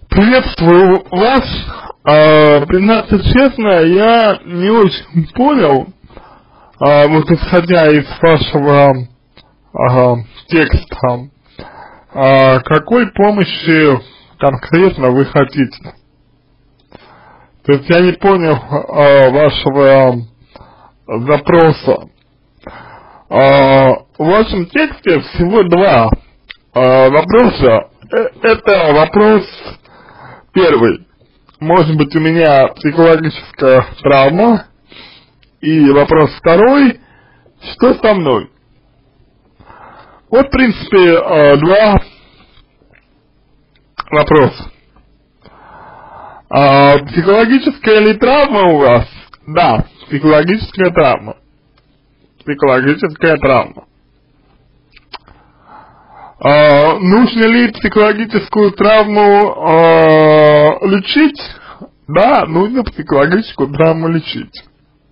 Приветствую вас. Признаться честно, я не очень понял, вот исходя из вашего текста, какой помощи конкретно вы хотите. То есть я не понял вашего запроса. В вашем тексте всего два вопроса. Это вопрос первый. Может быть, у меня психологическая травма. И вопрос второй. Что со мной? Вот, в принципе, два вопроса. Психологическая ли травма у вас? Да, психологическая травма. Психологическая травма. Нужно ли психологическую травму лечить? Да, нужно психологическую травму лечить.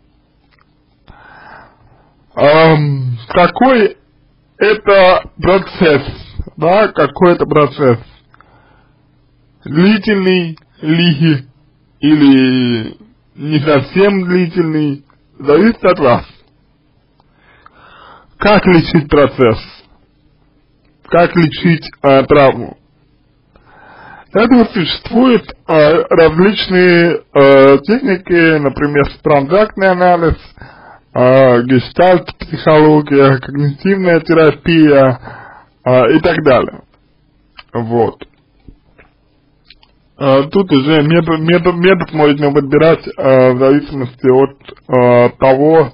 Какой это процесс? Да, какой это процесс? Длительный ли или не совсем длительный? Зависит от вас. Как лечить процесс? Как лечить травму? Для этого существуют различные техники, например, транзактный анализ, гештальт-психология, когнитивная терапия и так далее. Вот. Тут уже метод можно выбирать в зависимости от того,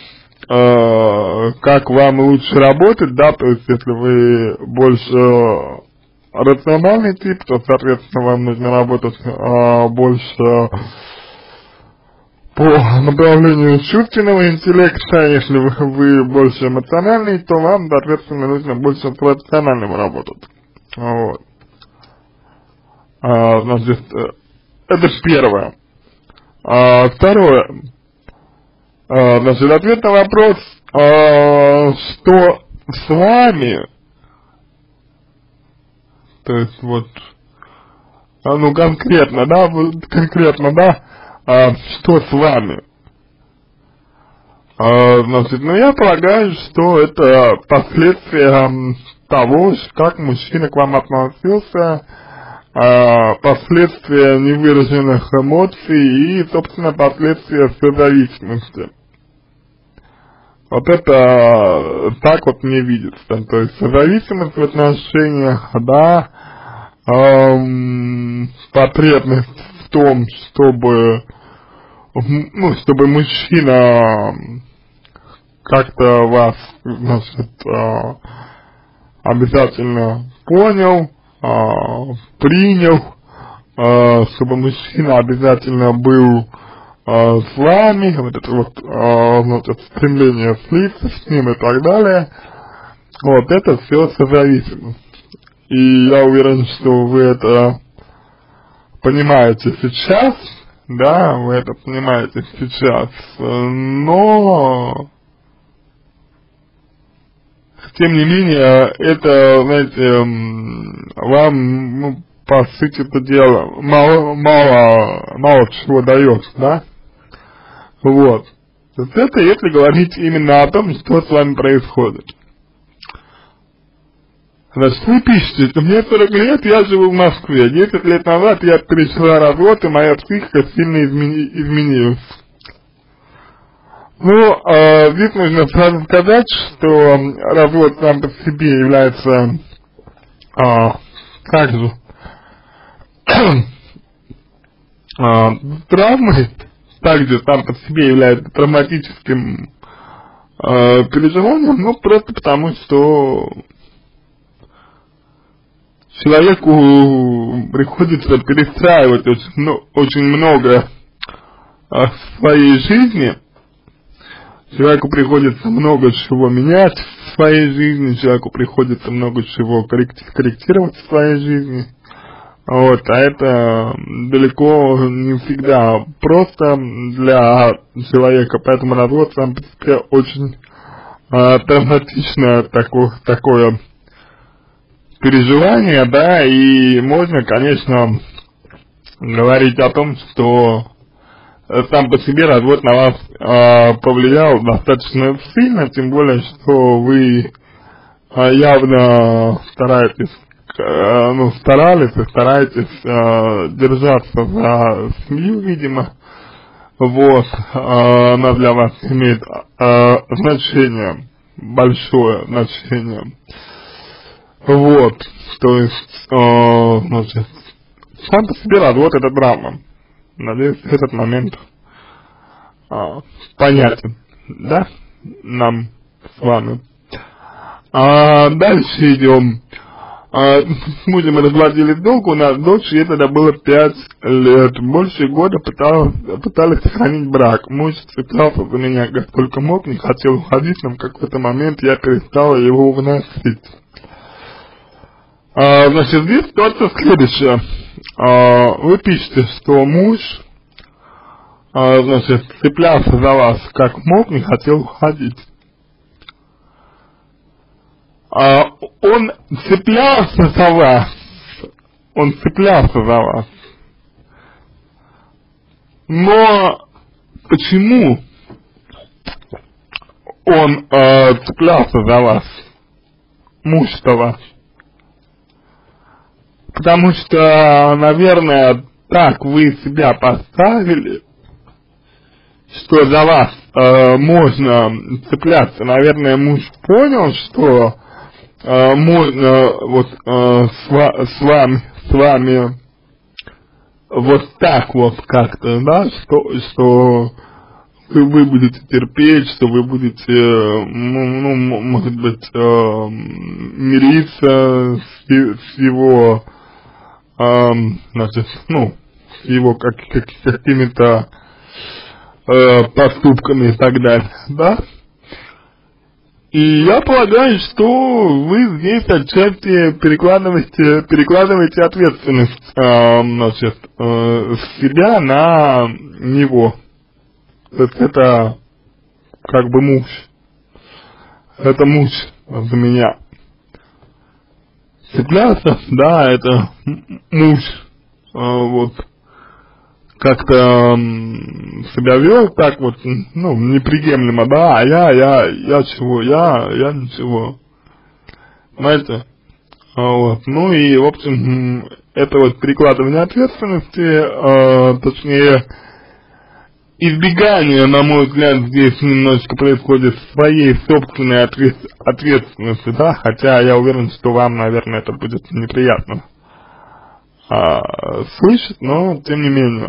как вам лучше работать, да, то есть если вы больше рациональный тип, то, соответственно, вам нужно работать больше по направлению чувственного интеллекта. Если вы больше эмоциональный, то вам, соответственно, нужно больше по рациональному работать. Вот. Значит, это первое. Второе. Значит, ответ на вопрос, что с вами, то есть вот, ну конкретно, да, что с вами, значит, ну я полагаю, что это последствия того, как мужчина к вам относился, последствия невыраженных эмоций и, собственно, последствия созависимости. Вот это так вот мне видится. То есть созависимость в отношениях, да, потребность в том, чтобы, ну, чтобы мужчина как-то вас, значит, обязательно понял, принял, чтобы мужчина обязательно был с вами, вот это вот, значит, стремление слиться с ним и так далее, вот это все созависимость. И я уверен, что вы это понимаете сейчас, да, вы это понимаете сейчас, но тем не менее, это, знаете, вам, ну, по сути это дело, мало чего дает, да? Вот. То есть это если говорить именно о том, что с вами происходит. Значит, вы пишете, мне 40 лет, я живу в Москве, 10 лет назад я пережила развод, и моя психика сильно изменилась. Ну, здесь нужно сразу сказать, что развод сам по себе является также травмой, также сам по себе является травматическим переживанием, ну, просто потому что человеку приходится перестраивать очень много в своей жизни. Человеку приходится много чего менять в своей жизни, человеку приходится много чего корректировать в своей жизни. Вот, а это далеко не всегда просто для человека, поэтому развод сам по себе очень травматичное такое переживание, да, и можно, конечно, говорить о том, что сам по себе развод на вас повлиял достаточно сильно, тем более, что вы явно стараетесь, старались и стараетесь держаться за семью, видимо. Вот, она для вас имеет значение, большое значение. Вот, то есть, значит, сам по себе развод — это драма. Надеюсь, этот момент понятен, да, нам с вами. Дальше идем. С мужем разводились долго, у нас дочь, ей тогда было 5 лет. Больше года пытались сохранить брак. Муж цеплялся за меня как только мог, не хотел уходить, но в какой-то момент я перестала его выносить. Значит, здесь ситуация следующая. Вы пишете, что муж, значит, цеплялся за вас как мог, не хотел уходить. Он цеплялся за вас, но почему он цеплялся за вас, муж-то ваш? Потому что, наверное, так вы себя поставили, что за вас можно цепляться. Наверное, муж понял, что можно вот с вами вот так вот как-то, да, что вы будете терпеть, что вы будете, ну может быть, мириться с его, значит, с его какими-то поступками и так далее, да? И я полагаю, что вы здесь отчасти перекладываете ответственность, значит, с себя на него. То есть это как бы муж. Это муж за меня. Цепляться, да, это муж. Вот. Как-то себя вел так вот, неприемлемо, да, а я чего, я ничего, знаете, вот, ну и, в общем, это вот перекладывание ответственности, точнее, избегание, на мой взгляд, здесь немножечко происходит своей собственной ответственности, да, хотя я уверен, что вам, наверное, это будет неприятно слышать, но тем не менее.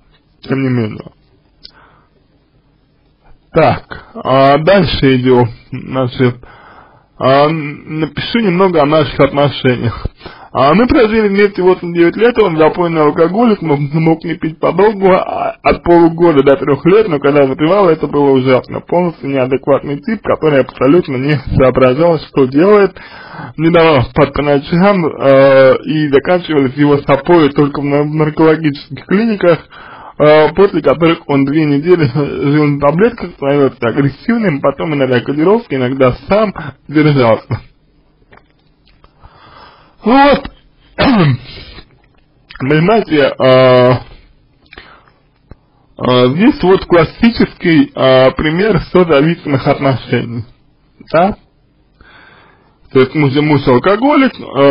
Так, дальше идем, значит, напишу немного о наших отношениях. Мы прожили вместе 89 лет, он запойный алкоголик, мог не пить подолгу, от полугода до 3 лет, но когда запивал, это было ужасно. Полностью неадекватный тип, который абсолютно не соображал, что делает, не давал спать по ночам, и заканчивались его сапои только в наркологических клиниках, после которых он 2 недели жил на таблетках, становился агрессивным, потом иногда кодировки, иногда сам держался. Вот, понимаете, здесь вот классический пример созависимых отношений, да? То есть муж алкоголик,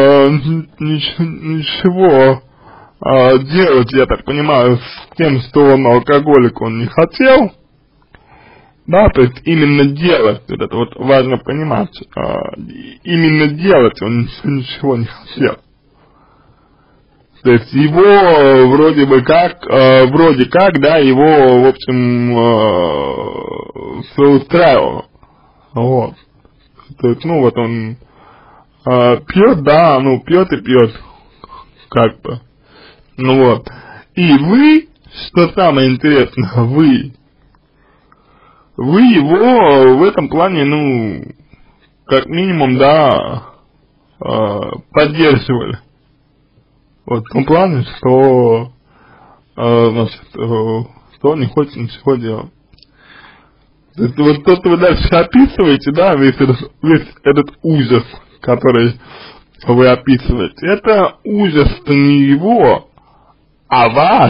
ничего делать, я так понимаю, с тем, что он алкоголик, он не хотел, да, то есть именно делать, вот это вот важно понимать, именно делать он ничего не хотел. То есть его вроде как, да, его, в общем, все устраивало, вот. То есть, вот он пьет, да, пьет и пьет, как бы. Вот. И вы, что самое интересное, вы его в этом плане, как минимум, да, поддерживали. Вот в том плане, что, значит, что он не хочет ничего делать. То есть вот то, что вы дальше описываете, да, весь этот ужас, который вы описываете, это ужас не его, а ваш.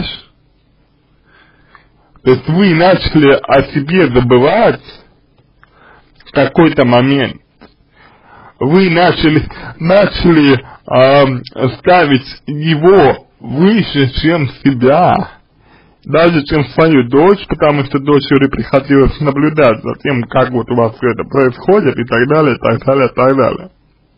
То есть вы начали о себе забывать в какой-то момент. Вы начали ставить его выше, чем себя, даже чем свою дочь, потому что дочери приходилось наблюдать за тем, как вот у вас все это происходит, и так далее, и так далее, и так далее.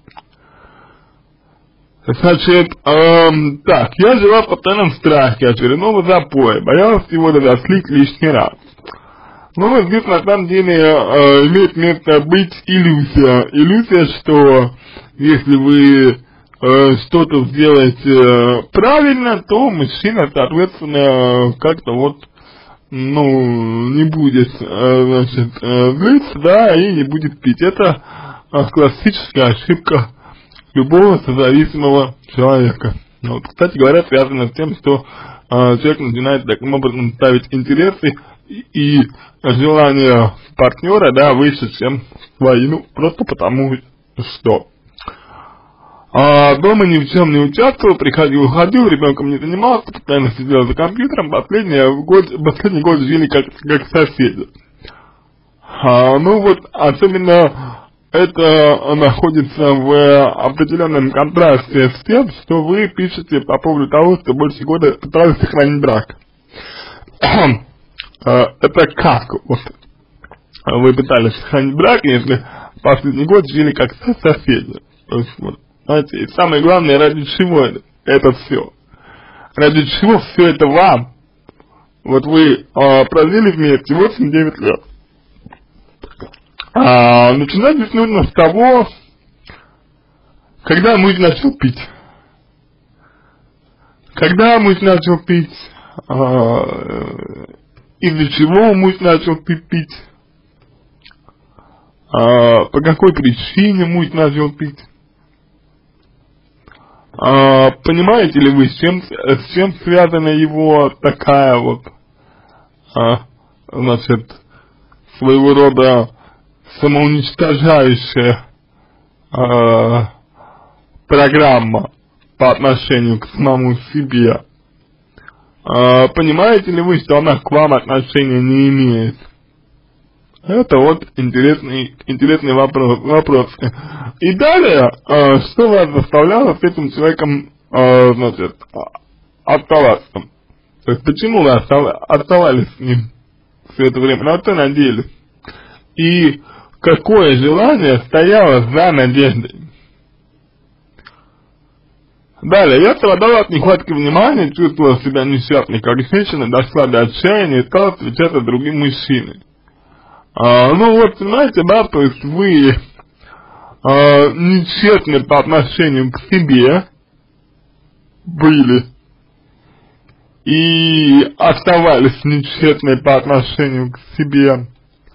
Значит, так, я жила в постоянном страхе очередного запоя, боялась его дозаслить лишний раз. Но здесь на самом деле имеет место быть иллюзия. Иллюзия, что если вы что-то сделаете правильно, то мужчина, соответственно, как-то вот, ну, не будет, значит, злиться, да, и не будет пить. Это классическая ошибка любого созависимого человека. Вот, кстати говоря, связано с тем, что человек начинает таким образом ставить интересы и желание партнера, да, выше, чем свои, ну, просто потому что дома ни в чем не участвовал, приходил, уходил, ребенком не занимался, постоянно сидел за компьютером, последний год жили как соседи. Ну вот, особенно это находится в определенном контрасте с тем, что вы пишете по поводу того, что больше года пытались сохранить брак. Это как вот вы пытались сохранить брак, если последний год жили как соседи. То есть, вот, знаете, и самое главное, ради чего это все? Ради чего все это вам? Вот вы прожили вместе 8-9 лет. Начинать здесь нужно с того, когда муж начал пить. Когда муж начал пить, из-за чего муж начал пить, по какой причине муж начал пить. Понимаете ли вы, с чем связана его такая вот, значит, своего рода самоуничтожающая программа по отношению к самому себе? Понимаете ли вы, что она к вам отношения не имеет? Это вот интересный вопрос. И далее, что вас заставляло с этим человеком, значит, оставаться? То есть, почему вы оставались с ним все это время? На что надеялись? И какое желание стояло за надеждой? Далее, я страдала от нехватки внимания, чувствовала себя несчастной, как женщина, дошла до отчаяния и стала встречаться с другим мужчиной. Ну вот, знаете, да, то есть вы нечестны по отношению к себе были и оставались нечестны по отношению к себе.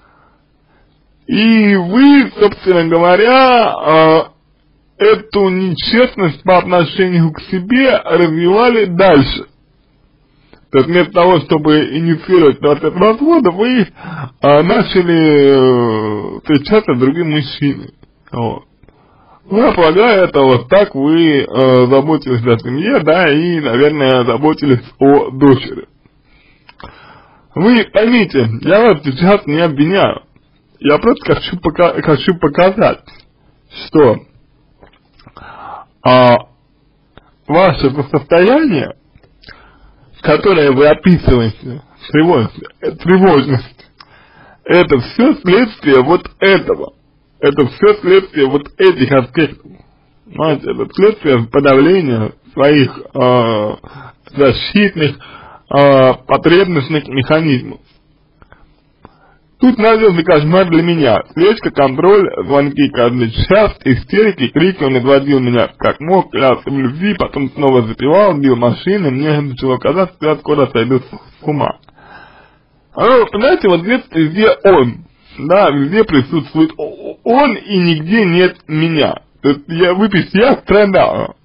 И вы, собственно говоря, эту нечестность по отношению к себе развивали дальше. То есть вместо того, чтобы инициировать процесс развода, вы начали встречаться с другим мужчиной. Вот. Ну, я полагаю, это вот так вы заботились о семье, да, и, наверное, заботились о дочери. Вы поймите, я вас сейчас не обвиняю. Я просто хочу показать, что ваше состояние, которое вы описываете, тревожность, это все следствие вот этого. Это все следствие вот этих аспектов. Знаете, это следствие подавления своих защитных, потребностных механизмов. Тут начался кошмар для меня. Слежка, контроль, звонки каждый час, истерики, крики, он отводил меня как мог, клялся в любви, потом снова запивал, бил машины, мне начало казаться, что я скоро сойду с ума. Понимаете, вот здесь везде он, да, везде присутствует он, и нигде нет меня. То есть я страдал.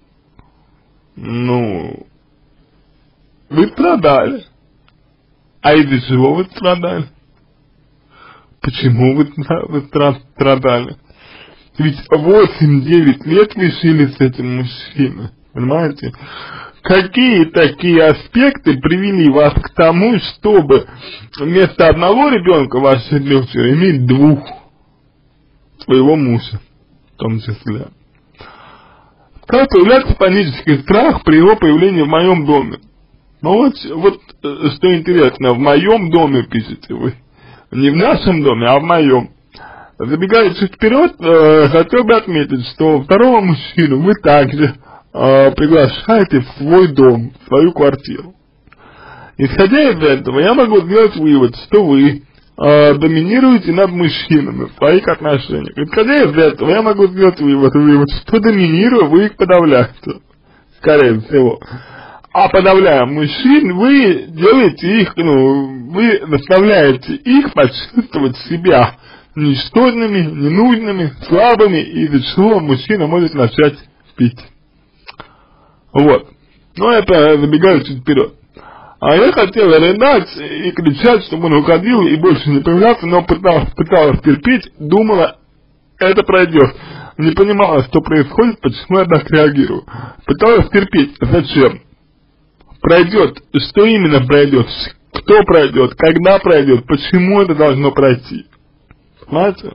Ну, вы страдали. А из-за чего вы страдали? Почему вы страдали? Ведь 8-9 лет вы жили с этим мужчиной, понимаете? какие такие аспекты привели вас к тому, чтобы вместо одного ребенка вашей дочери иметь двух, своего мужа в том числе? Как появляется панический страх при его появлении в моем доме? Ну вот что интересно, в моем доме пишете вы, не в нашем доме, а в моем. Забегая чуть вперед, хотел бы отметить, что второго мужчину вы также приглашаете в свой дом, в свою квартиру. Исходя из этого, я могу сделать вывод, что вы доминируете над мужчинами в своих отношениях. Исходя из этого, я могу сделать вывод, что доминируя, вы их подавляете, скорее всего. А подавляя мужчин, вы делаете их, вы заставляете их почувствовать себя ничтожными, ненужными, слабыми, из-за чего мужчина может начать пить. Вот. Но это забегаю чуть вперед. А я хотел рыдать и кричать, чтобы он уходил и больше не появлялся, но пыталась терпеть, думала, это пройдет. Не понимала, что происходит, почему я так реагирую. Пыталась терпеть. Зачем? Пройдет. Что именно пройдет? Кто пройдет? Когда пройдет? Почему это должно пройти? Понимаете?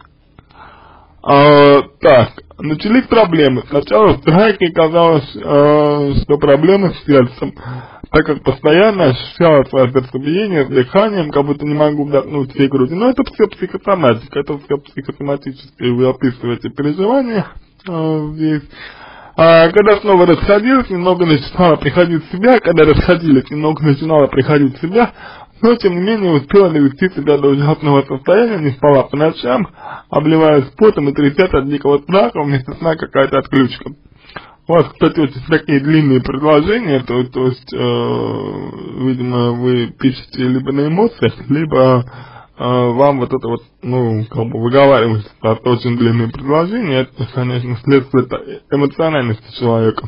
Так, начались проблемы. Сначала в драке казалось, что проблемы с сердцем, так как постоянно ощущала свое сердцебиение с дыханием, как будто не могу вдохнуть всей груди. Но это все психосоматика, это все психосоматические, вы описываете переживания здесь. Когда снова расходилась, немного начинала приходить в себя, когда расходились, немного начинала приходить в себя, но тем не менее успела довести себя до ужасного состояния, не спала по ночам, обливаясь потом и трясясь от дикого страха, вместо сна какая-то отключка. У вас, кстати, очень такие длинные предложения, то есть, видимо, вы пишете либо на эмоциях, либо вам вот это вот, как бы выговаривается от очень длинные предложения, это, конечно, следствие эмоциональности человека.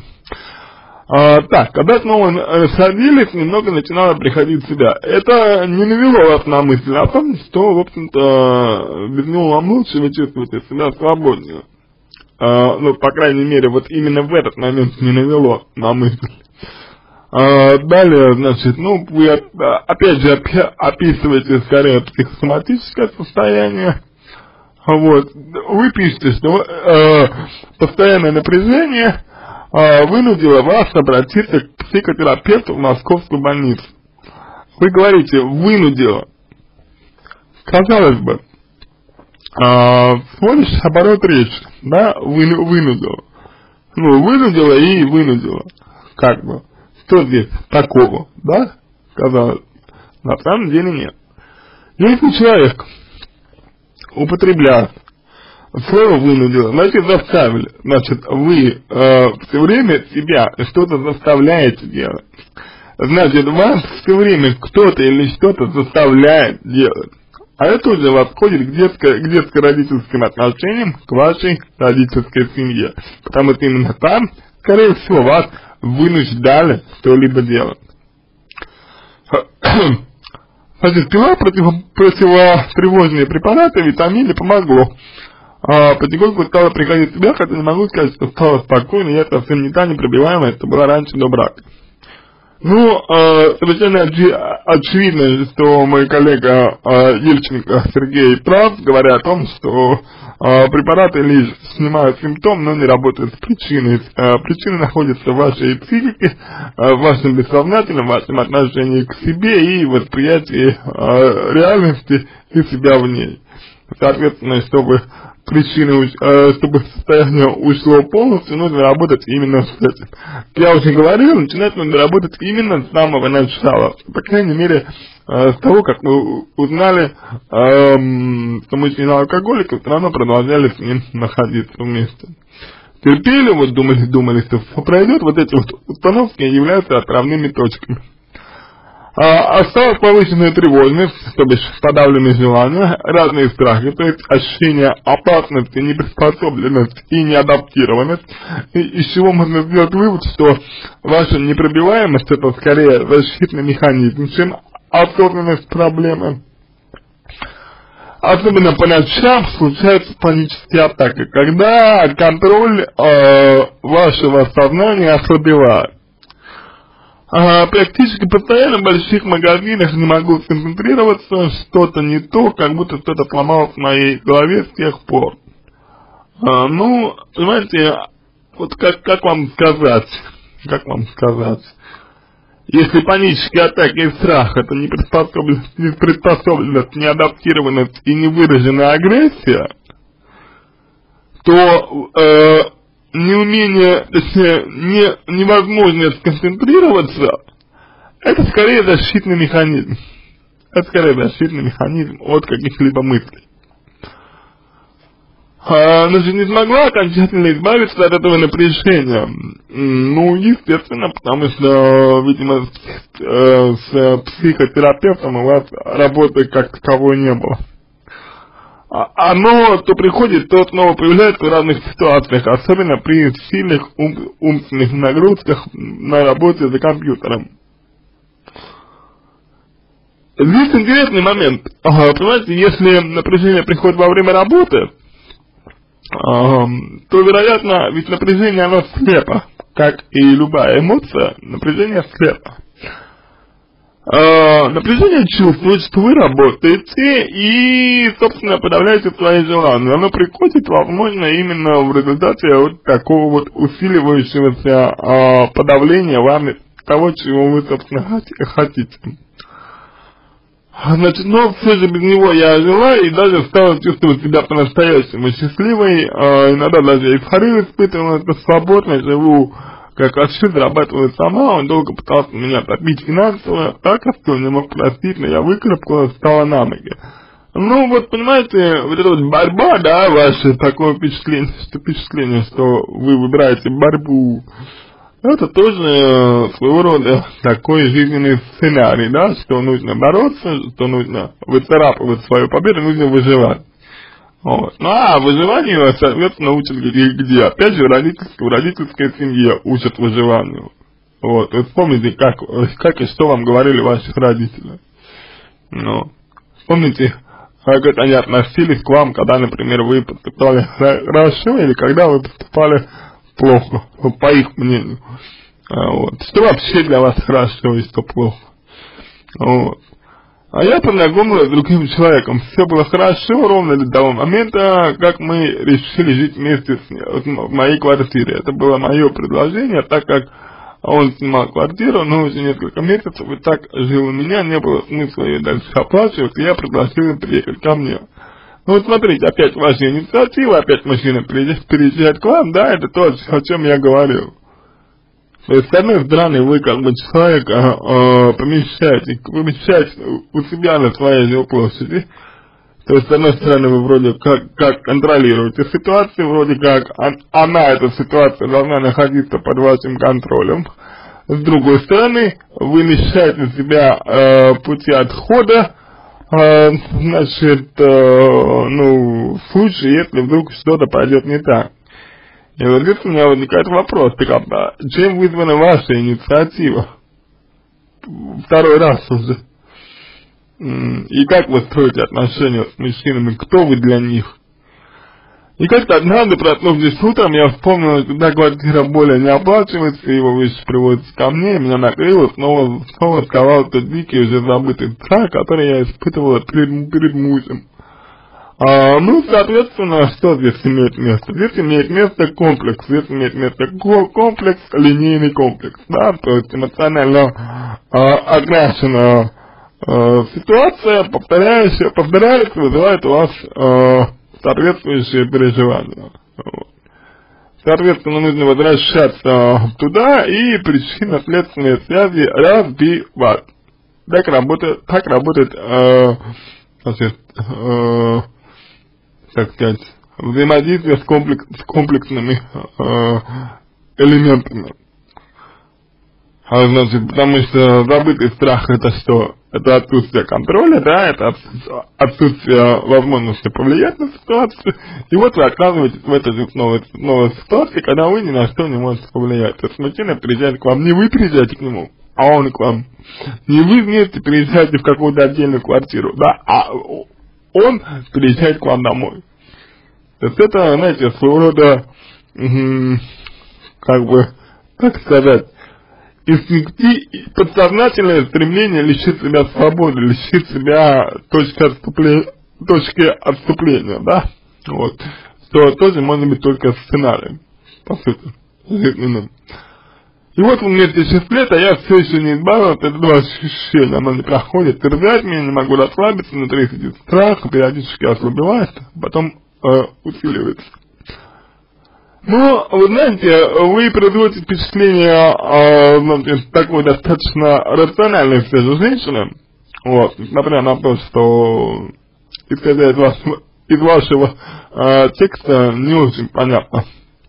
Так, когда снова расходились, немного начинала приходить в себя. Это не навело вас на мысль о том, что, в общем-то, без него вам лучше, вы чувствуете себя свободнее. По крайней мере, вот именно в этот момент не навело на мысль. Далее, значит, вы опять же описываете скорее психосоматическое состояние. Вот. Вы пишете, что постоянное напряжение вынудило вас обратиться к психотерапевту в московскую больницу. Вы говорите, вынудило. Казалось бы, всего лишь оборот речи, да, вынудило. Вынудило и вынудило. Как бы. Что здесь такого, да? Казалось. На самом деле нет. Если человек употребляет слово вынудило, значит заставили. Значит, вы все время себя что-то заставляете делать. Значит, вас все время кто-то или что-то заставляет делать. А это уже восходит к детско-родительским отношениям, к вашей родительской семье. Потому что именно там, скорее всего, вас вынуждали что-либо делать. Значит, пила противотревожные препараты, витамины, помогло. Потихоньку стала приходить в себя, хотя не могу сказать, что стала спокойно, я совсем не та непробиваемая, это была раньше до брака. Совершенно очевидно, что мой коллега Ельченко Сергей прав, говоря о том, что препараты лишь снимают симптом, но не работают с причиной. Причина находится в вашей психике, в вашем бессознательном, в вашем отношении к себе и восприятии реальности и себя в ней. Соответственно, чтобы состояние ушло полностью, нужно работать именно с этим. Я уже говорил, начинать нужно работать именно с самого начала. По крайней мере, с того, как мы узнали, что мужчина алкоголиков, все равно продолжали с ним находиться вместе. Терпели, вот думали, что все пройдет, вот эти вот установки являются отправными точками. Осталась повышенная тревожность, то бишь подавленные желания, разные страхи, то есть ощущение опасности, неприспособленность и неадаптированность, из чего можно сделать вывод, что ваша непробиваемость это скорее защитный механизм, чем осознанность проблемы. Особенно по ночам случаются панические атаки, когда контроль вашего сознания ослабевает. практически постоянно в больших магазинах не могу сконцентрироваться, что-то не то, как будто что-то сломалось в моей голове с тех пор. Ну, понимаете, вот как вам сказать, если панические атаки и страх — это неприспособленность, неадаптированность и невыраженная агрессия, то неумение, точнее, невозможность сконцентрироваться — это скорее защитный механизм. Это скорее защитный механизм от каких-либо мыслей. Значит, не смогла окончательно избавиться от этого напряжения. Ну, естественно, потому что, видимо, с психотерапевтом у вас работы как таковой не было. Оно то приходит, то снова появляется в разных ситуациях, особенно при сильных умственных нагрузках на работе за компьютером. Здесь интересный момент. Понимаете, если напряжение приходит во время работы, то, вероятно, ведь напряжение, оно слепо, как и любая эмоция, напряжение слепо. Напряжение чувствует, что вы работаете и, собственно, подавляете свои желания. Оно приходит, возможно, именно в результате вот такого вот усиливающегося подавления вами того, чего вы, собственно, хотите. Значит, но все же без него я жила и даже стала чувствовать себя по-настоящему счастливой, иногда даже эйфорию испытывала, это свободно, живу как хочу, зарабатываю сама, он долго пытался меня топить финансово, так что он не мог простить, но я выкарабкалась, стала на ноги. Ну вот, понимаете, вот эта вот борьба, да, ваше такое впечатление, что вы выбираете борьбу, это тоже своего рода такой жизненный сценарий, да, что нужно бороться, что нужно выцарапывать свою победу, нужно выживать. Вот. Ну а выживанию, соответственно, учат где? Опять же, в родительской семье учат выживанию. Вот. Вы вспомните, как и что вам говорили ваши родители. Ну, вспомните, как это они относились к вам, когда, например, вы поступали хорошо или когда вы поступали плохо, по их мнению. Вот. Что вообще для вас хорошо и что плохо. Вот. А я познакомилась с другим человеком. Все было хорошо ровно до того момента, как мы решили жить вместе в моей квартире. Это было мое предложение, так как он снимал квартиру, но уже несколько месяцев и так жил у меня, не было смысла ее дальше оплачивать, и я предложил им приехать ко мне. Ну вот смотрите, опять ваша инициатива, опять мужчина переезжает к вам, да, это то, о чем я говорил. То есть, с одной стороны, вы как бы человека помещаете у себя на своей жилплощади, то есть, с одной стороны, вы вроде как контролируете ситуацию, вроде как она, эта ситуация, должна находиться под вашим контролем. С другой стороны, вы мешаете себя пути отхода, значит, ну, в случае, если вдруг что-то пойдет не так. И вот здесь у меня возникает вопрос, чем вызвана ваша инициатива? Второй раз уже. И как вы строите отношения с мужчинами, кто вы для них? И как-то однажды, проснувшись утром, я вспомнил, когда квартира более не оплачивается, его вещи приводятся ко мне, и меня накрыло, снова сковал тот дикий, уже забытый страх, который я испытывала перед мужем. Ну, соответственно, что здесь имеет место? Здесь имеет место комплекс, линейный комплекс, да, то есть эмоционально окрашенная ситуация, повторяется, вызывает у вас соответствующие переживания. Вот. Соответственно, нужно возвращаться туда и причинно-следственные связи разбивать. Так работает значит, так сказать, взаимодействие с комплексными элементами. Значит, потому что забытый страх — это что? Это отсутствие контроля, да, это отсутствие возможности повлиять на ситуацию. И вот вы оказываетесь в этой же новой ситуации, когда вы ни на что не можете повлиять. То есть мужчина приезжает к вам, не вы приезжаете к нему, а он к вам. Не вы вместе переезжаете в какую-то отдельную квартиру, да, а он приезжает к вам домой. То есть это, знаете, своего рода, как бы, так сказать, подсознательное стремление лишить себя свободы, лишить себя точки отступления, да, вот, то тоже может быть только сценарием, по сути, жизненным. И вот мне 10 лет, а я все еще не избавился от этого ощущения, оно не проходит, терзает меня, не могу расслабиться, внутри сидит страх, периодически ослабевает, потом усиливается. Ну, вы знаете, вы производите впечатление, значит, такой достаточно рациональной все же женщины, вот, несмотря на то, что, исходя из вашего текста, не очень понятно,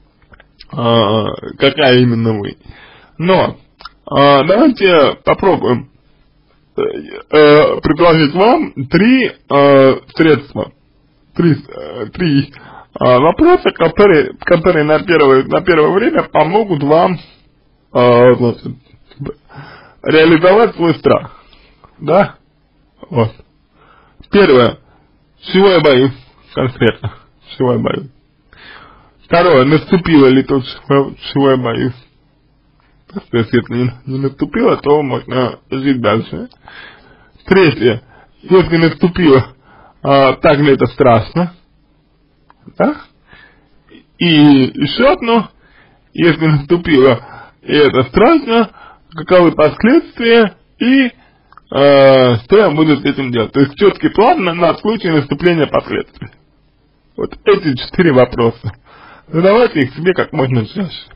какая именно вы. Но, давайте попробуем предложить вам три средства, три вопросы, которые на первое время помогут вам значит, реализовать свой страх, да, вот. Первое, чего я боюсь конкретно, чего я боюсь. Второе, наступило ли то, чего я боюсь. Если это не наступило, то можно жить дальше. Третье, если наступило, так ли это страшно, да? И еще одно, если наступило и это страшно, каковы последствия и что я буду с этим делать. То есть четкий план на случай наступления последствий. Вот эти 4 вопроса. Задавайте их себе как можно чаще.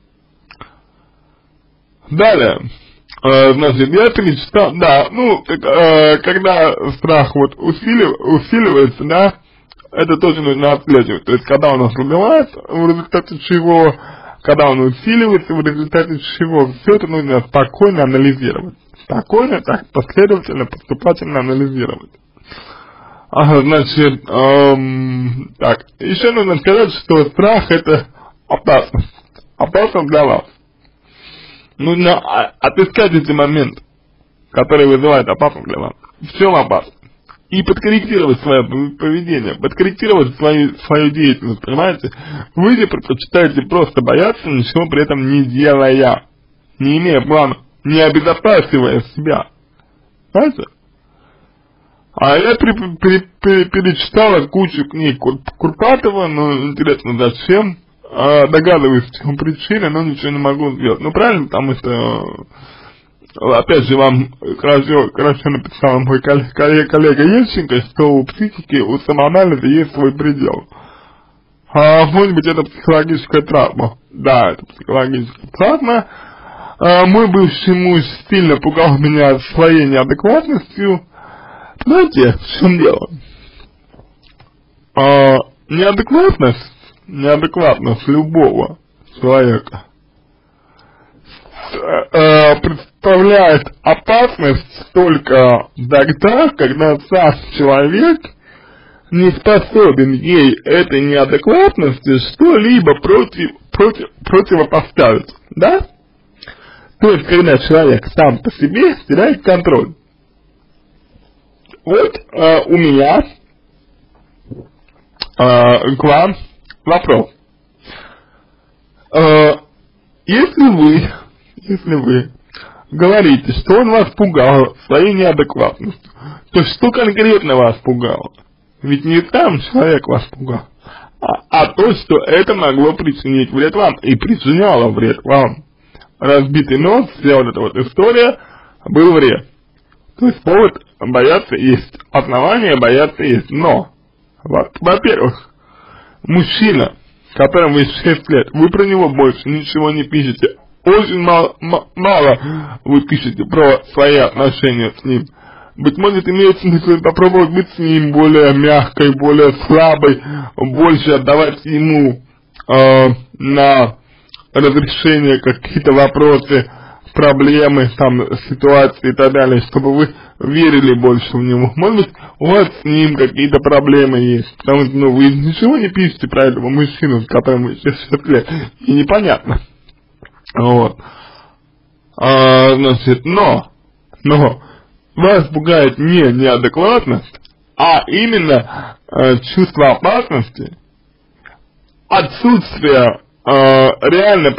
Далее, значит, я перечитал, да, ну, когда страх вот усиливается, да, это тоже нужно отслеживать. То есть, когда он ослабевает, в результате чего, когда он усиливается, в результате чего, все это нужно спокойно анализировать. Спокойно, так, последовательно, поступательно анализировать. Значит, так, еще нужно сказать, что страх это опасность. Опасность для вас. Нужно отыскать эти моменты, которые вызывают опасность для вас. Все опасно. И подкорректировать свое поведение, подкорректировать свою деятельность, понимаете? Вы же предпочитаете просто бояться, ничего при этом не делая, не имея плана, не обезопасивая себя. Понимаете? А я перечитала кучу книг Курпатова, но интересно зачем, догадываюсь, в чем причина, но ничего не могу сделать. Ну правильно, потому что, опять же, вам хорошо написал мой коллега Ельченко, что у психики, у самоанализа есть свой предел. Может быть, это психологическая травма. Да, это психологическая травма. Мой бывший муж сильно пугал меня своей неадекватностью. Знаете, в чем дело? Неадекватность любого человека представляет опасность только тогда, когда сам человек не способен ей этой неадекватности что-либо противопоставить, да? То есть, когда человек сам по себе теряет контроль. Вот у меня к вам вопрос. Если вы говорите, что он вас пугал своей неадекватностью, то что конкретно вас пугало? Ведь не сам человек вас пугал, а то, что это могло причинить вред вам и причиняло вред вам. Разбитый нос, вся вот эта вот история, был вред. То есть повод бояться есть, основания бояться есть, но, во-первых, мужчина, которому 6 лет, вы про него больше ничего не пишете, очень мало вы пишете про свои отношения с ним. Быть может, имеет смысл попробовать быть с ним более мягкой, более слабой, больше отдавать ему на разрешение какие-то вопросы, проблемы, там, ситуации и так далее, чтобы вы верили больше в него. Может быть, у вас с ним какие-то проблемы есть, потому что, ну, вы ничего не пишете про этого мужчину, с которым вы 6 лет, и непонятно. Вот. Значит, но вас пугает не неадекватность, а именно чувство опасности, отсутствие реально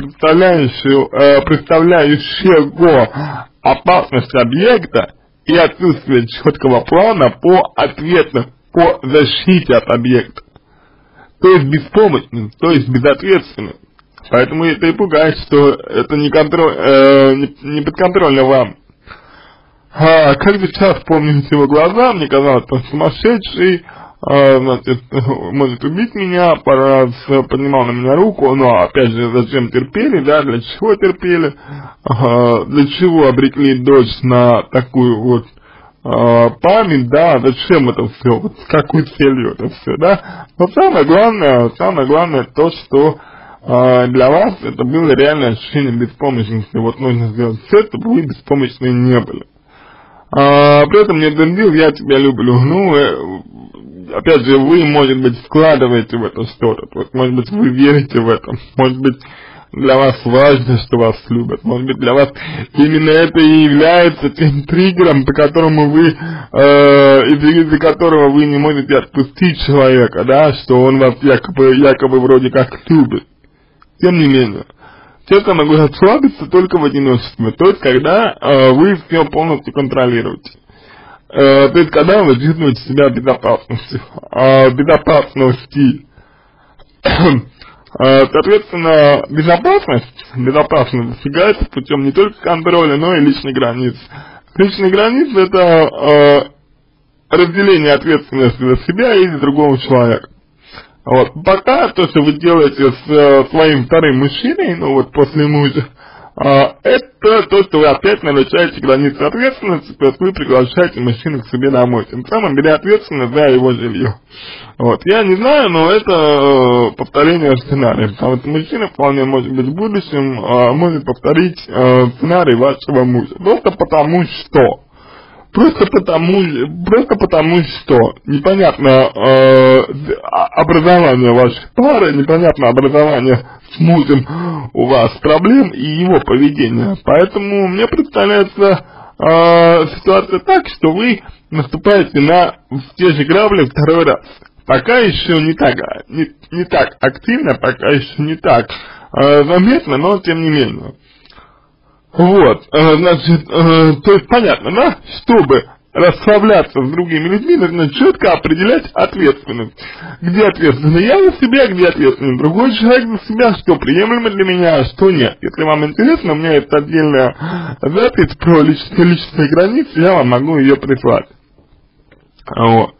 представляющего опасность объекта и отсутствие четкого плана по защите от объекта. То есть беспомощность, то есть безответственность. Поэтому это и пугает, что это не подконтрольно вам. Как сейчас помню его глаза, мне казалось, что сумасшедший, значит, может убить меня, пару раз поднимал на меня руку, но опять же, зачем терпели, да, для чего терпели, для чего обрекли дочь на такую вот память, да, зачем это все, вот с какой целью это все, да. Но самое главное то, что для вас это было реальное ощущение беспомощности. Вот нужно сделать все, чтобы вы беспомощны не были. При этом мне твердил: я тебя люблю. Ну, опять же, вы, может быть, вкладываете в это что-то. Вот, может быть, вы верите в это. Может быть, для вас важно, что вас любят. Может быть, для вас именно это и является тем триггером, по которому вы, из-за которого вы не можете отпустить человека, да, что он вас якобы вроде как любит. Тем не менее, честно могу расслабиться только в одиночестве, то есть когда вы все полностью контролируете. То есть когда вы чувствуете себя в безопасности. Соответственно, безопасность достигается путем не только контроля, но и личной границы. Личные границы — это разделение ответственности за себя и за другого человека. Вот, пока то, что вы делаете с своим вторым мужчиной, ну вот после мужа, это то, что вы опять нарушаете границы ответственности, то есть вы приглашаете мужчину к себе домой, тем самым беря ответственность за его жилье. Вот, я не знаю, но это повторение сценария, потому что мужчина вполне может быть в будущем может повторить сценарий вашего мужа, просто потому что непонятно образование вашей пары, непонятно образование с мужем у вас проблем и его поведение. Поэтому мне представляется ситуация так, что вы наступаете на те же грабли второй раз. Пока еще не так активно, пока еще не так заметно, но тем не менее. Вот, значит, то есть понятно, да, чтобы расслабляться с другими людьми, нужно четко определять ответственность. Где ответственен я за себя, где ответственен другой человек за себя, что приемлемо для меня, а что нет. Если вам интересно, у меня есть отдельная запись про личные границы, я вам могу ее прислать. Вот.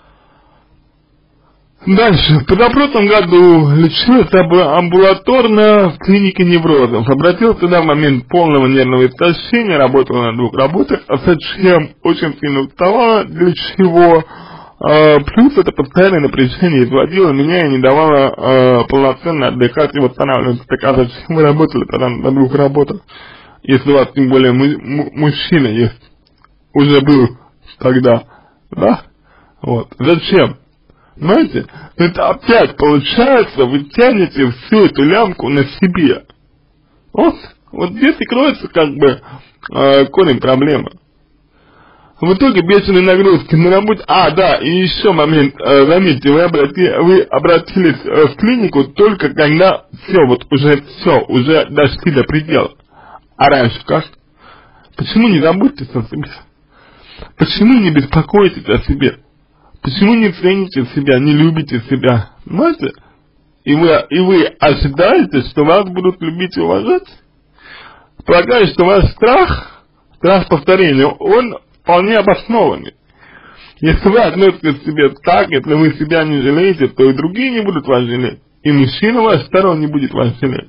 Дальше. В позапрошлом году лечился амбулаторно в клинике неврозов. Обратился туда в момент полного нервного истощения, работал на 2 работах, а зачем очень сильно уставала, для чего. Плюс это постоянное напряжение изводило меня и не давало полноценно отдыхать и восстанавливаться. Так а зачем вы работали тогда на 2 работах, если у вас тем более мужчина есть, уже был тогда, да? Вот. Зачем? Понимаете? Это опять получается, вы тянете всю эту лямку на себе. Вот здесь и кроется как бы корень проблемы. В итоге бешеные нагрузки на работе. Да, и еще момент, заметьте, вы обратились в клинику только когда уже дошли до предела. А раньше как? Почему не заботитесь о себе? Почему не беспокоитесь о себе? Почему не цените себя, не любите себя? Понимаете? И вы ожидаете, что вас будут любить и уважать? Полагаю, что ваш страх повторения, он вполне обоснованный. Если вы относитесь к себе так, если вы себя не жалеете, то и другие не будут вас жалеть. И мужчина ваш второй не будет вас жалеть.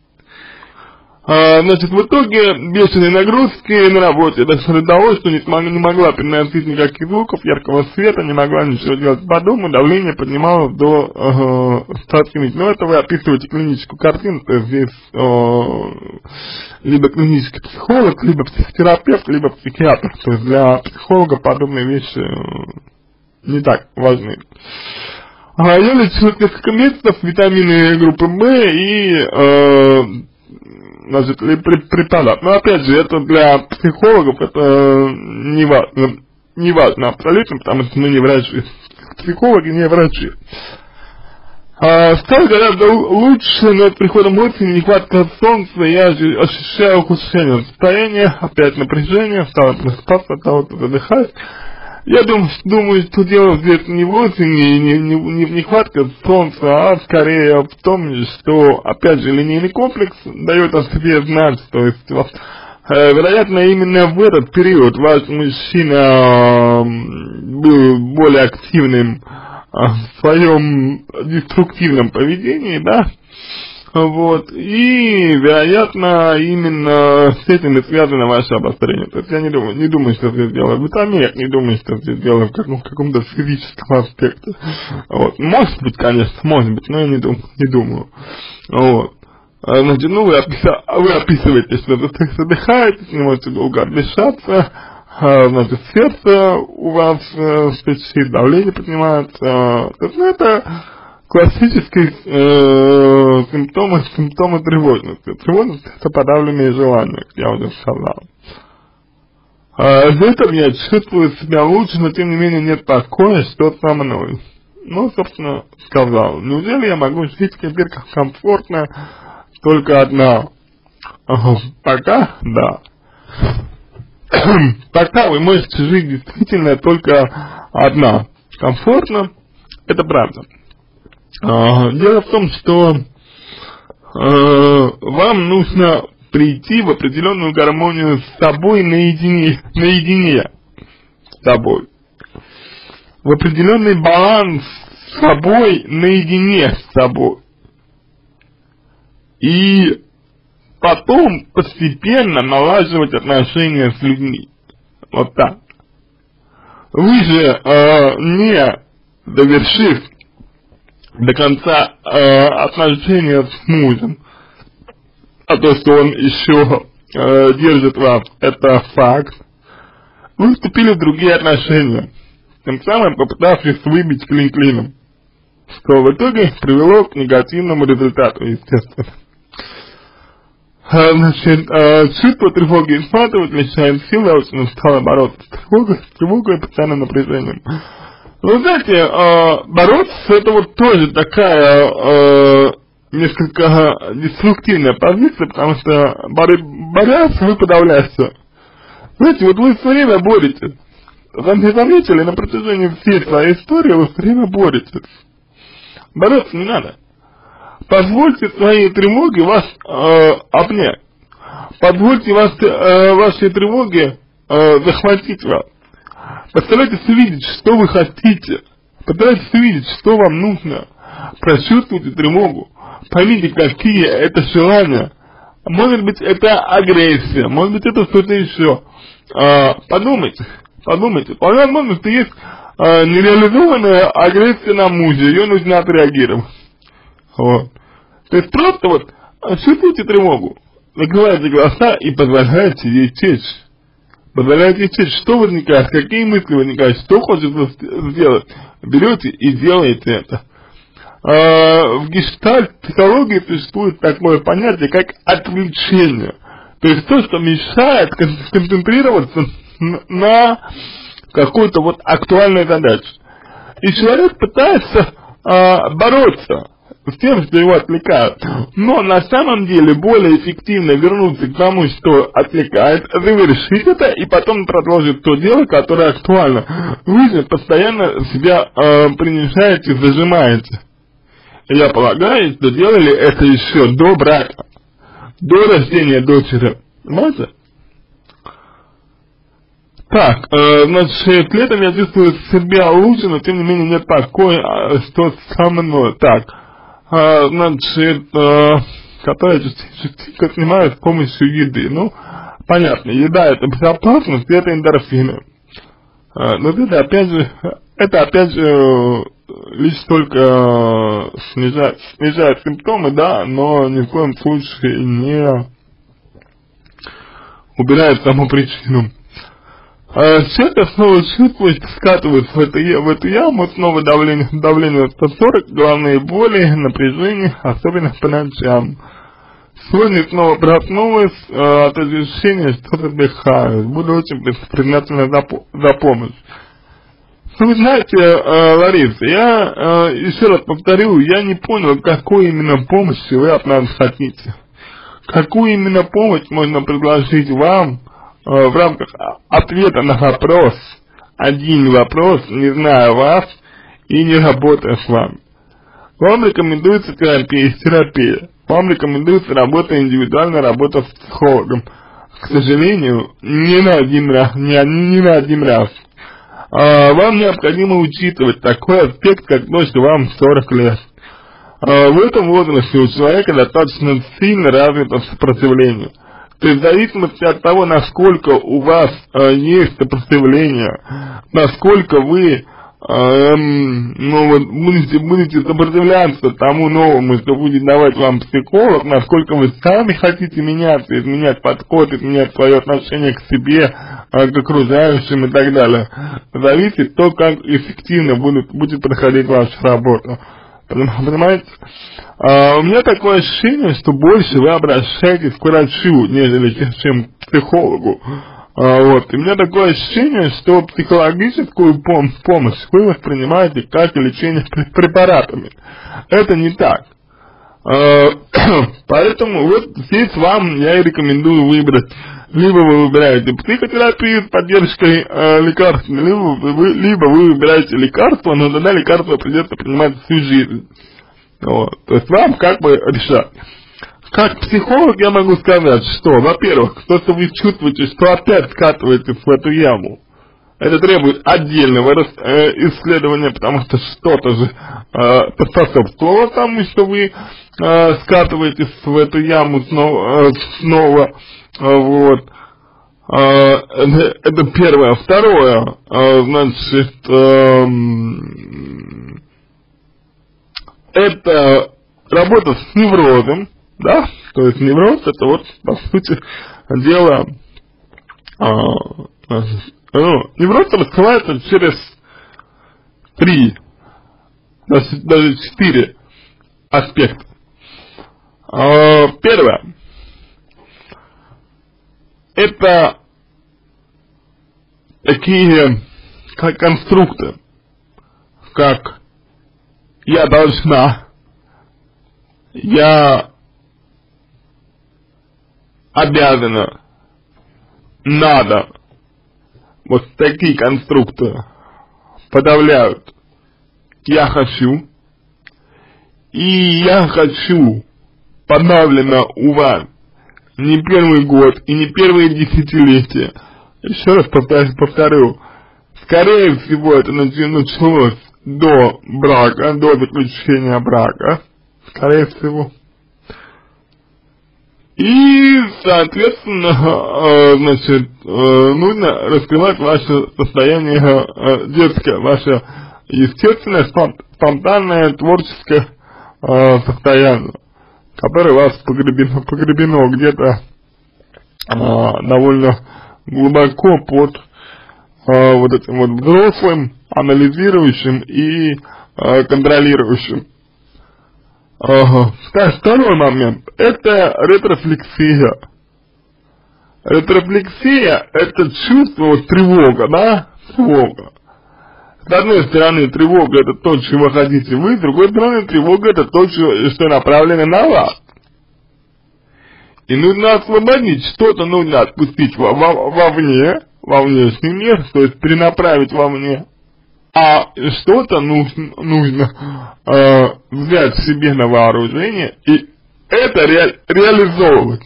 Значит, в итоге бешеные нагрузки на работе дошли до того, что не могла переносить никаких звуков, яркого света, не могла ничего делать по дому, давление поднималось до 170. Но это вы описываете клиническую картину, то есть здесь либо клинический психолог, либо психотерапевт, либо психиатр. То есть для психолога подобные вещи не так важны. Я лечил несколько месяцев витамины группы В и значит, препарат. Но опять же, это для психологов это не важно абсолютно, потому что мы не врачи. Психологи не врачи. Стало гораздо лучше, но с приходом осени, нехватка солнца, я ощущаю ухудшение состояния, опять напряжение, стало просыпаться, стало задыхать. Я думаю, что дело здесь не в осени, не в нехватке солнца, а скорее в том, что, опять же, линейный комплекс дает о себе знать, то есть, вероятно, именно в этот период ваш мужчина был более активным в своем деструктивном поведении, да, вот, и, вероятно, именно с этим и связано ваше обострение. То есть я не думаю, что это дело в витаминах, не думаю, что это дело в каком-то физическом аспекте. Вот. Может быть, конечно, может быть, но я не думаю. Вот. Значит, ну, вы описываете, что вы задыхаетесь, не можете долго отдышаться, значит, сердце у вас стучит, давление поднимается. То есть, ну, это классические симптомы тревожности. Тревожность — это подавленные желания, как я уже сказал. За это я чувствую себя лучше, но тем не менее нет покоя, что со мной. Ну, собственно, сказал. Неужели я могу жить теперь как комфортно только одна? Пока, да. Пока вы можете жить действительно только одна. Комфортно, это правда. Дело в том, что вам нужно прийти в определенную гармонию с собой наедине с собой. В определенный баланс с собой наедине с собой. И потом постепенно налаживать отношения с людьми. Вот так. Вы же, не довершив до конца отношения с мужем, а то, что он еще держит вас, это факт, вы вступили в другие отношения, тем самым попытавшись выбить клин клином, что в итоге привело к негативному результату, естественно. Значит, чувство тревоги и сматывать лишает силы, очень устала бороться с тревогой и постоянным напряжением. Вы знаете, бороться — это вот тоже такая несколько деструктивная позиция, потому что борясь, вы подавляете. Знаете, вот вы все время боретесь. Вы не заметили, на протяжении всей своей истории вы все время боретесь. Бороться не надо. Позвольте своей тревоге вас обнять. Позвольте вашей тревоге захватить вас. Постарайтесь увидеть, что вы хотите. Постарайтесь увидеть, что вам нужно. Прочувствуйте тревогу. Поймите, какие это желания. Может быть, это агрессия, может быть, это что-то еще. Подумайте. По возможности есть нереализованная агрессия на мужа, ее нужно отреагировать. Вот. То есть просто вот чувствуйте тревогу, закрывайте глаза и позволяйте ей течь. Позволяйте течь, что возникает, какие мысли возникают, что хочется сделать. Берете и делаете это. В гештальт-психологии существует такое понятие, как отвлечение. То есть то, что мешает сконцентрироваться на какой-то вот актуальной задаче. И человек пытается бороться с тем, что его отвлекают. Но на самом деле более эффективно вернуться к тому, что отвлекает, завершить это и потом продолжить то дело, которое актуально. Вы же постоянно себя принижаете, зажимаете. Я полагаю, что делали это еще до брака, до рождения дочери. Понимаете? Так, значит, летом я чувствую себя лучше, но тем не менее нет покоя, что со мной. Так, значит, которая частично снимают с помощью еды. Ну, понятно, еда — это безопасность, это эндорфины. Но это опять же лишь только снижает симптомы, да, но ни в коем случае не убирает саму причину. Человек снова чувствует, скатывается в эту яму, снова давление 140, головные боли, напряжение, особенно по ночам. Сегодня снова проснулась от ощущения, что задыхаюсь. Буду очень признательна за помощь. Ну, вы знаете, Лариса, я еще раз повторю, я не понял, какой именно помощи вы от нас хотите. Какую именно помощь можно предложить вам в рамках ответа на вопрос, один вопрос, не зная вас и не работая с вами. Вам рекомендуется терапия. Вам рекомендуется работа, индивидуальная работа с психологом. К сожалению, не на один раз. Вам необходимо учитывать такой аспект, как то, что вам 40 лет. В этом возрасте у человека достаточно сильно развито сопротивление. То есть в зависимости от того, насколько у вас есть сопротивление, насколько вы будете сопротивляться тому новому, что будет давать вам психолог, насколько вы сами хотите меняться, изменять подход, изменять свое отношение к себе, к окружающим и так далее, зависит то, как эффективно будет проходить ваша работа. Понимаете? У меня такое ощущение, что больше вы обращаетесь к врачу, нежели чем к психологу. Вот. И у меня такое ощущение, что психологическую помощь вы воспринимаете как лечение препаратами. Это не так. Поэтому вот здесь вам я и рекомендую выбрать. Либо вы выбираете психотерапию с поддержкой лекарств, либо вы выбираете лекарства, но тогда лекарства придется принимать всю жизнь. Вот. То есть вам как бы решать. Как психолог я могу сказать, что, во-первых, то, что вы чувствуете, что опять скатываетесь в эту яму, это требует отдельного исследования, потому что что-то же способствовало тому, что вы скатываетесь в эту яму снова. Вот. Это первое. Второе, значит, это работа с неврозом, да, то есть невроз это вот, по сути дела, невроз раскрывается через 3, даже 4 аспекта. Первое. Это такие как конструкты, как я должна, я обязана, надо. Вот такие конструкты подавляют я хочу, и я хочу подавлено у вас не первый год и не первые десятилетия. Еще раз повторю, скорее всего это началось до брака, до заключения брака, скорее всего. И, соответственно, значит, нужно раскрывать ваше состояние детское, ваше естественное, спонтанное, творческое состояние, которое у вас погребено где-то довольно глубоко под вот этим вот взрослым, анализирующим и контролирующим. Второй момент – это ретрофлексия. Ретрофлексия – это чувство, вот, тревога, да, тревога. С одной стороны, тревога – это то, чего хотите вы, с другой стороны, тревога – это то, что направлено на вас. И нужно освободить, что-то нужно отпустить вовне, во внешний мир, то есть перенаправить вовне. А что-то нужно взять себе на вооружение и это реализовывать.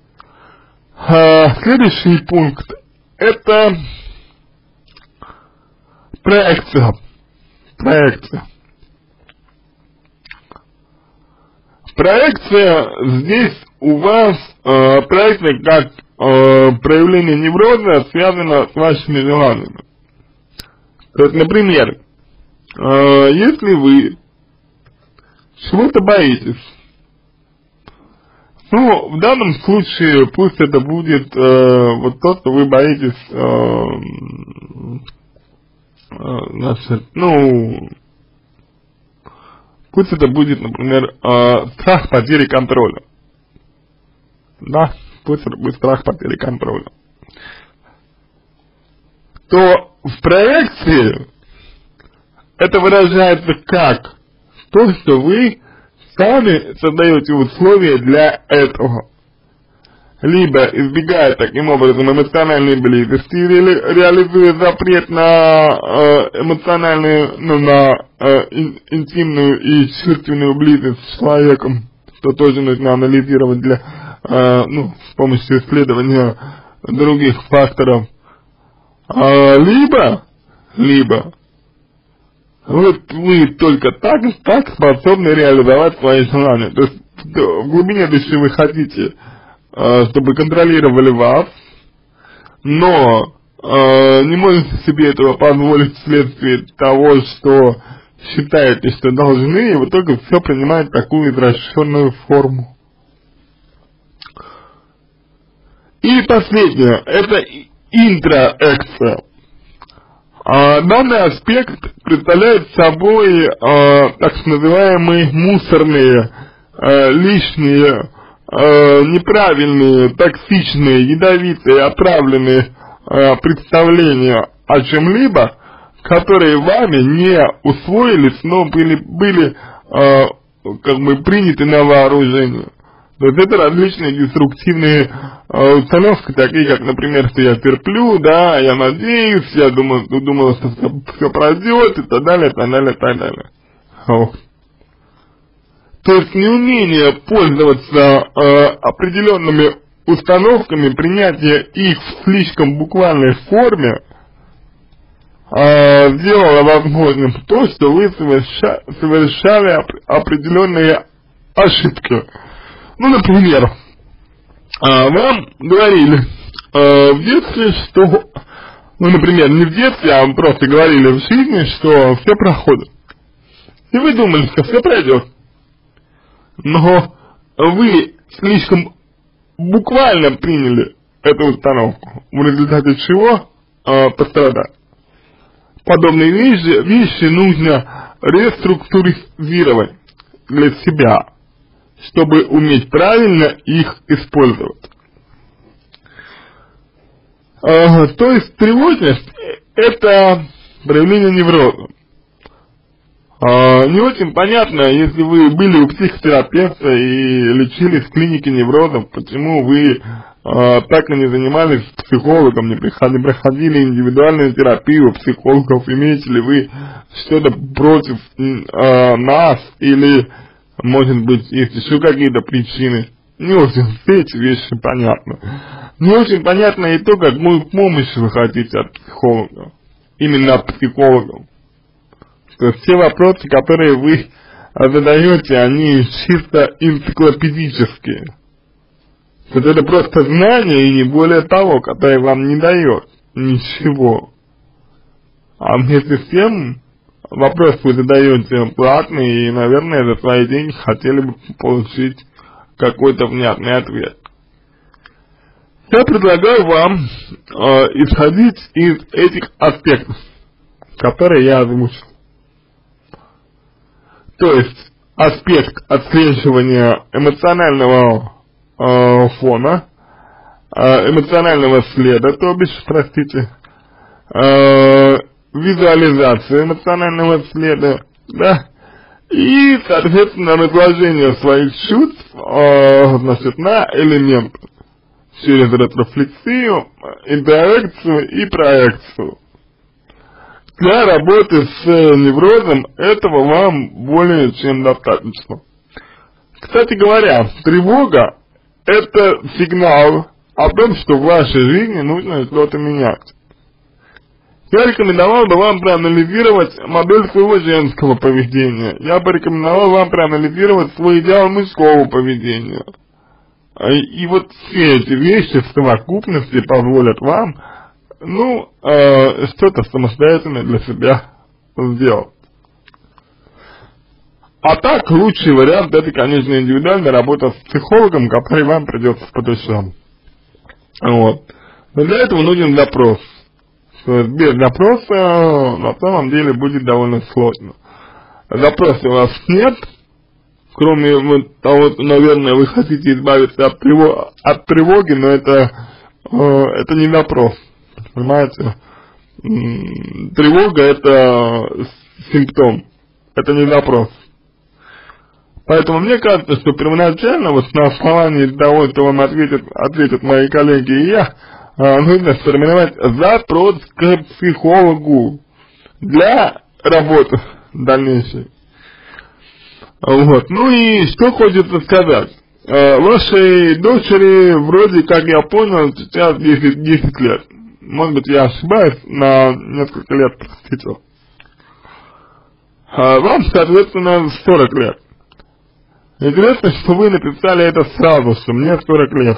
Следующий пункт – это проекция. Проекция здесь у вас, проекция как проявление невроза связана с вашими желаниями. То есть, например, если вы чего-то боитесь, ну, в данном случае пусть это будет вот то, что вы боитесь, значит, ну, пусть это будет, например, страх потери контроля. Да, пусть это будет страх потери контроля. То в проекции это выражается как? То, что вы сами создаете условия для этого. Либо избегая таким образом эмоциональной близости, реализуя запрет на эмоциональную, интимную и чувственную близость с человеком, что тоже нужно анализировать с помощью исследования других факторов. Либо вы только так способны реализовать свои желания. То есть в глубине души вы хотите, чтобы контролировали вас, но не можете себе этого позволить вследствие того, что считаете, что должны, и в итоге все принимает такую извращенную форму. И последнее, это интроекция. Данный аспект представляет собой так называемые мусорные, лишние, неправильные, токсичные, ядовитые, отравленные представления о чем-либо, которые вами не усвоились, но были приняты на вооружение. То есть это различные деструктивные установки, такие как, например, что я терплю, да, я надеюсь, я думала, что все пройдет, и так далее, так далее, так далее. Вот. То есть неумение пользоваться определенными установками, принятие их в слишком буквальной форме сделало возможным то, что вы совершали определенные ошибки. Ну, например, вам говорили в детстве, что, например, не в детстве, а вам просто говорили в жизни, что все проходит. И вы думали, что все пройдет. Но вы слишком буквально приняли эту установку, в результате чего пострадали. Подобные вещи нужно реструктуризировать для себя, чтобы уметь правильно их использовать. То есть тревожность – это проявление невроза. Не очень понятно, если вы были у психотерапевта и лечились в клинике неврозов, почему вы так и не занимались психологом, не проходили индивидуальную терапию психологов, имеете ли вы что-то против нас, или, может быть, есть еще какие-то причины. Не очень все эти вещи понятны. Не очень понятно и то, какую помощь вы хотите от психолога, именно от психологов. То есть все вопросы, которые вы задаете, они чисто энциклопедические. То есть это просто знание и не более того, которое вам не дает ничего. А вместе с тем, вопрос вы задаете платный и, наверное, за свои деньги хотели бы получить какой-то внятный ответ. Я предлагаю вам исходить из этих аспектов, которые я озвучил. То есть аспект отслеживания эмоционального фона, эмоционального следа, то бишь, простите, визуализация эмоционального следа, да, и, соответственно, разложение своих чувств на элементы через рефлексию, интеракцию и проекцию. Для работы с неврозом этого вам более чем достаточно. Кстати говоря, тревога – это сигнал о том, что в вашей жизни нужно что-то менять. Я рекомендовал бы вам проанализировать модель своего женского поведения. Я бы рекомендовал вам проанализировать свой идеал мужского поведения. И вот все эти вещи в совокупности позволят вам что-то самостоятельно для себя сделать. А так, лучший вариант это, конечно, индивидуальная работа с психологом, который вам придется по душе. Вот. Но для этого нужен допрос. То есть без допроса на самом деле будет довольно сложно. Допроса у вас нет, кроме того, что, наверное, вы хотите избавиться от тревоги, но это не допрос. Понимаете? Тревога это симптом, это не запрос. Поэтому мне кажется, что первоначально, вот на основании того, что вам ответят мои коллеги и я, нужно сформировать запрос к психологу для работы дальнейшей. Вот. Ну и что хочется сказать. Вашей дочери, вроде как я понял, сейчас 10 лет. Может быть, я ошибаюсь на несколько лет, простите. Вам, соответственно, 40 лет. Интересно, что вы написали это сразу, что мне 40 лет.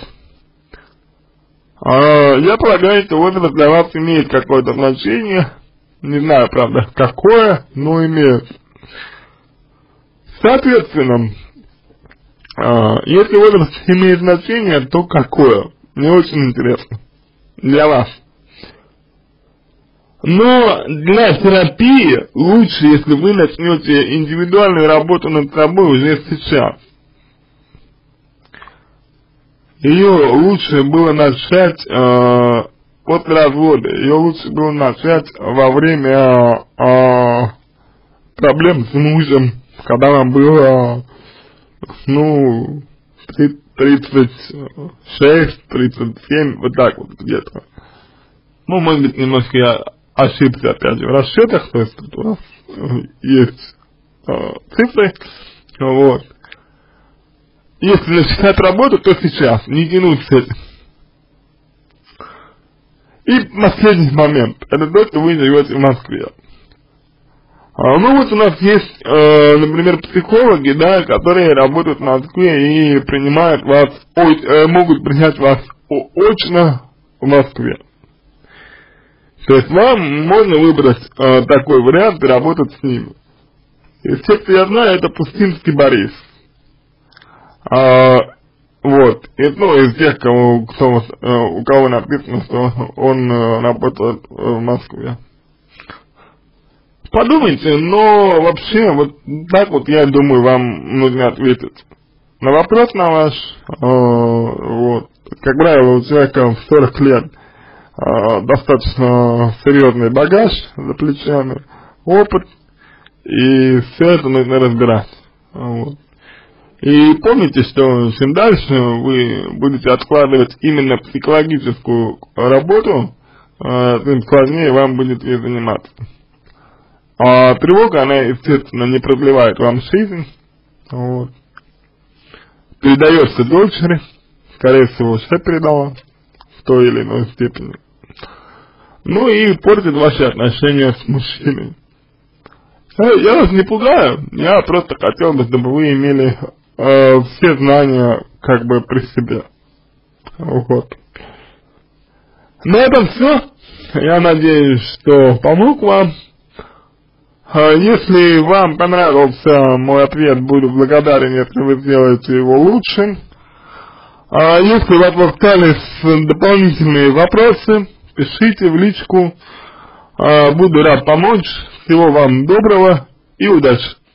Я полагаю, что возраст для вас имеет какое-то значение. Не знаю, правда, какое, но имеет. Соответственно, если возраст имеет значение, то какое? Мне очень интересно. Для вас. Но для терапии лучше, если вы начнете индивидуальную работу над собой уже сейчас. Ее лучше было начать после развода. Ее лучше было начать во время проблем с мужем, когда вам было, 36, 37, вот так вот где-то. Ну, может быть, немножко я ошибся опять же в расчетах, то есть тут у нас есть цифры, вот. Если начинать работу, то сейчас, не тянуть с этим. И последний момент, это то, что вы живете в Москве. Ну вот у нас есть, например, психологи, да, которые работают в Москве и принимают вас, могут принять вас очно в Москве. То есть вам можно выбрать такой вариант и работать с ними. Из тех, кто я знаю, это Пустинский Борис. Вот. И, из тех, у кого написано, что он работает в Москве. Подумайте, но вообще, вот так вот, я думаю, вам нужно ответить на вопрос на ваш, вот. Как правило, у человека в 40 лет достаточно серьезный багаж за плечами, опыт, и все это нужно разбирать. Вот. И помните, что чем дальше вы будете откладывать именно психологическую работу, тем сложнее вам будет ей заниматься. А тревога, она, естественно, не продлевает вам жизнь, вот. Передается дочери, скорее всего, уже передала в той или иной степени. Ну и портит ваши отношения с мужчиной. Я вас не пугаю, я просто хотел бы, чтобы вы имели все знания как бы при себе. Вот. На этом все. Я надеюсь, что помог вам. Если вам понравился мой ответ, буду благодарен, если вы сделаете его лучше. Если у вас остались дополнительные вопросы, пишите в личку. Буду рад помочь. Всего вам доброго и удачи.